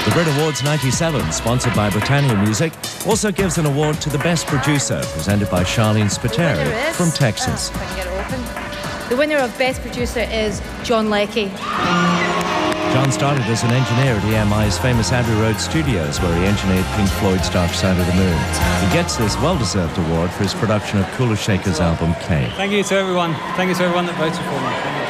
The Brit Awards 97, sponsored by Britannia Music, also gives an award to the Best Producer, presented by Sharleen Spiteri from Texas. If I can get it open. The winner of Best Producer is John Leckie. John started as an engineer at EMI's famous Abbey Road studios, where he engineered Pink Floyd's Dark Side of the Moon. He gets this well-deserved award for his production of Kula Shaker's album K. Thank you to everyone. Thank you to everyone that voted for me.